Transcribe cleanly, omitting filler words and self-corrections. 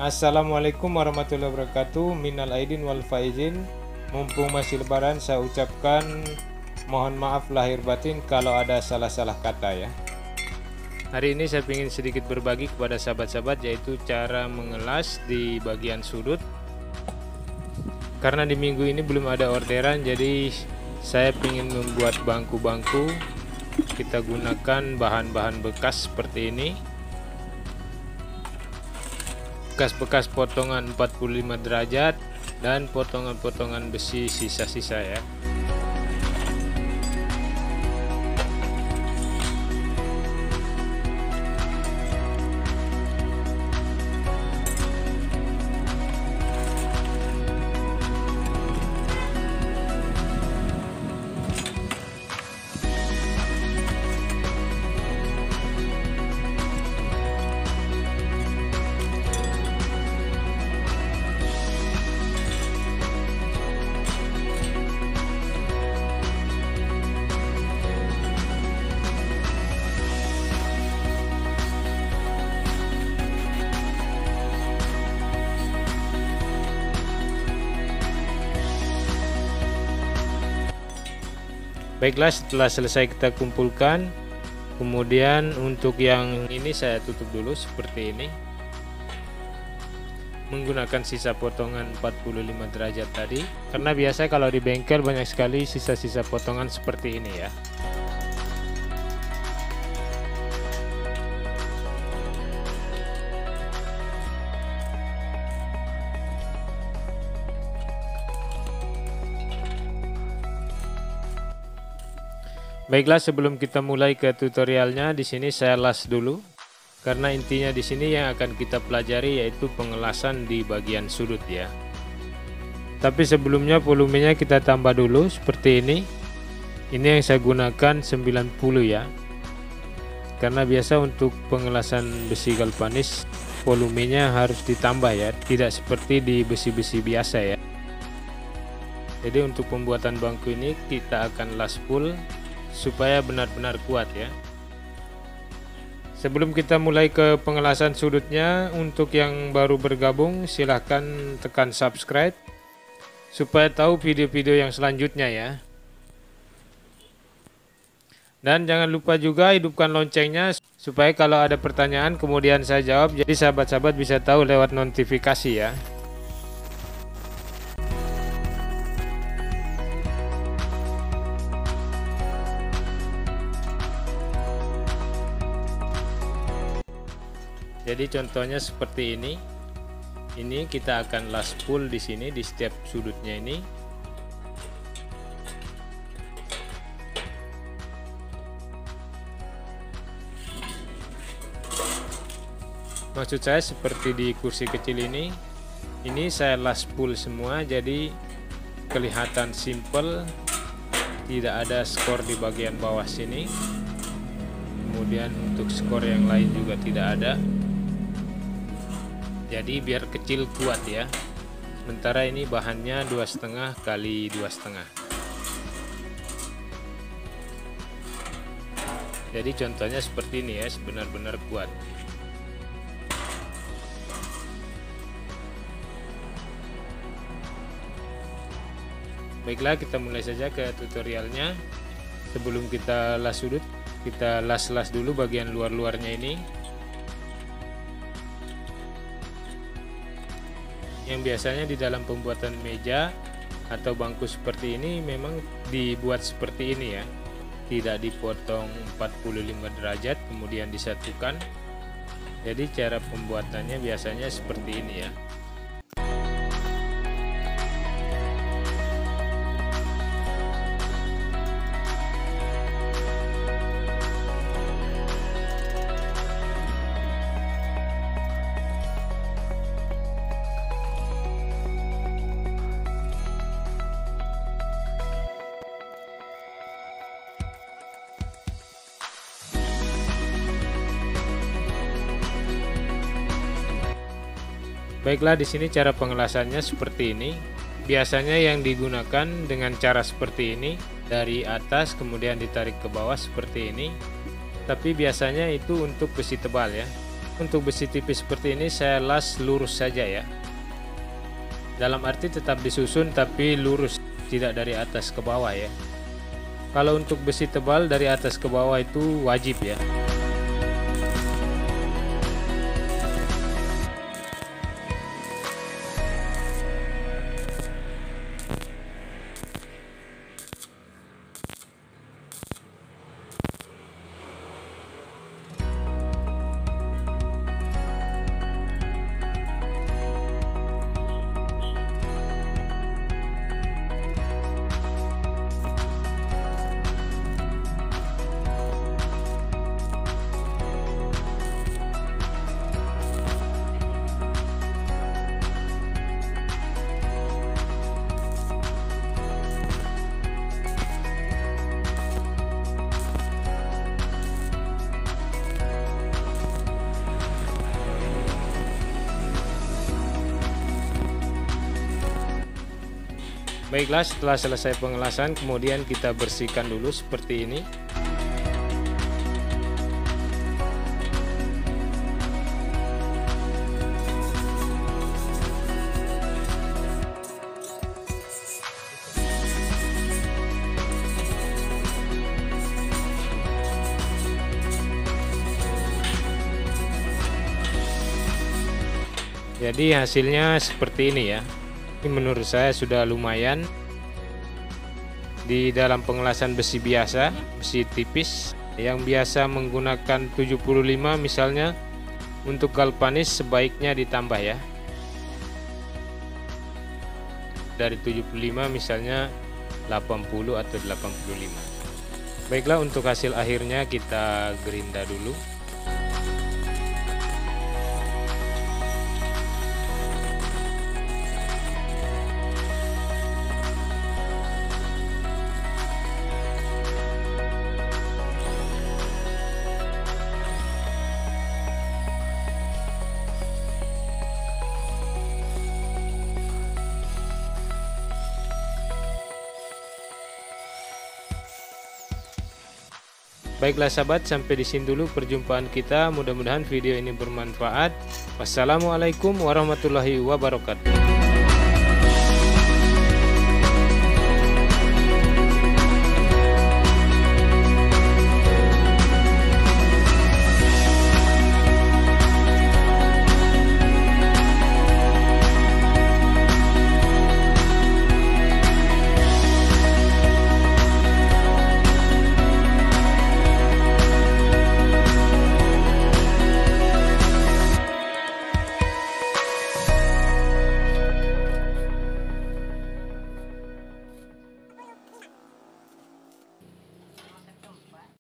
Assalamualaikum warahmatullahi wabarakatuh. Minal aidin wal faizin. Mumpung masih lebaran, saya ucapkan mohon maaf lahir batin kalau ada salah-salah kata ya. Hari ini saya ingin sedikit berbagi kepada sahabat-sahabat, yaitu cara mengelas di bagian sudut. Karena di minggu ini belum ada orderan, jadi saya ingin membuat bangku-bangku. Kita gunakan bahan-bahan bekas seperti ini, bekas-bekas potongan 45 derajat dan potongan-potongan besi sisa-sisa ya. Baiklah, setelah selesai kita kumpulkan, kemudian untuk yang ini saya tutup dulu seperti ini, menggunakan sisa potongan 45 derajat tadi, karena biasa kalau di bengkel banyak sekali sisa-sisa potongan seperti ini ya. Baiklah, sebelum kita mulai ke tutorialnya, di sini saya las dulu, karena intinya di sini yang akan kita pelajari yaitu pengelasan di bagian sudut ya. Tapi sebelumnya volumenya kita tambah dulu seperti ini. Ini yang saya gunakan 90 ya. Karena biasa untuk pengelasan besi galvanis volumenya harus ditambah ya, tidak seperti di besi-besi biasa ya. Jadi untuk pembuatan bangku ini kita akan las full supaya benar-benar kuat ya. Sebelum kita mulai ke pengelasan sudutnya, untuk yang baru bergabung silahkan tekan subscribe supaya tahu video-video yang selanjutnya ya. Dan jangan lupa juga hidupkan loncengnya supaya kalau ada pertanyaan kemudian saya jawab, jadi sahabat-sahabat bisa tahu lewat notifikasi ya. Jadi contohnya seperti ini. Ini kita akan las full di sini di setiap sudutnya ini. Maksud saya seperti di kursi kecil ini saya las full semua, jadi kelihatan simple, tidak ada skor di bagian bawah sini. Kemudian untuk skor yang lain juga tidak ada. Jadi biar kecil kuat ya. Sementara ini bahannya 2,5 kali 2,5. Jadi contohnya seperti ini ya, benar-benar kuat. Baiklah, kita mulai saja ke tutorialnya. Sebelum kita las sudut, kita las-las dulu bagian luar-luarnya ini. Yang biasanya di dalam pembuatan meja atau bangku seperti ini memang dibuat seperti ini ya, tidak dipotong 45 derajat kemudian disatukan. Jadi cara pembuatannya biasanya seperti ini ya. Baiklah, di sini cara pengelasannya seperti ini. Biasanya yang digunakan dengan cara seperti ini, dari atas kemudian ditarik ke bawah seperti ini. Tapi biasanya itu untuk besi tebal ya. Untuk besi tipis seperti ini saya las lurus saja ya. Dalam arti tetap disusun tapi lurus, tidak dari atas ke bawah ya. Kalau untuk besi tebal dari atas ke bawah itu wajib ya. Baiklah, setelah selesai pengelasan kemudian kita bersihkan dulu seperti ini. Jadi hasilnya seperti ini ya. Ini menurut saya sudah lumayan. Di dalam pengelasan besi biasa, besi tipis yang biasa menggunakan 75 misalnya, untuk galvanis sebaiknya ditambah ya. Dari 75 misalnya 80 atau 85. Baiklah, untuk hasil akhirnya kita gerinda dulu. Baiklah sahabat, sampai di sini dulu perjumpaan kita. Mudah-mudahan video ini bermanfaat. Wassalamualaikum warahmatullahi wabarakatuh.